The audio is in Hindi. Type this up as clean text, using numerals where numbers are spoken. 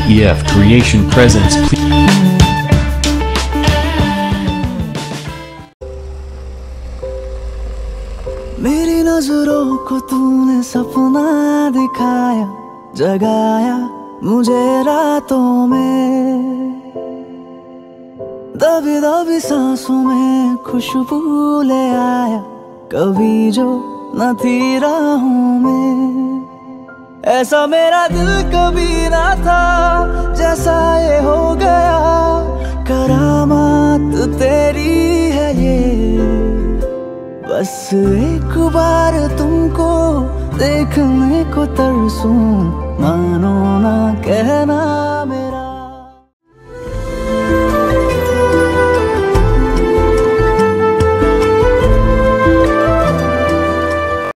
DEF Creation presents. मेरी नजरों को तूने सपना दिखाया, जगाया मुझे रातों में। दबी दबी सांसों में खुशबू ले आया, कभी जो न थी राहों में। ऐसा मेरा दिल कभी ना था, जैसा ये हो गया। करामात तेरी है ये, बस एक बार तुमको देखने को तरसूं, मानो ना कहना।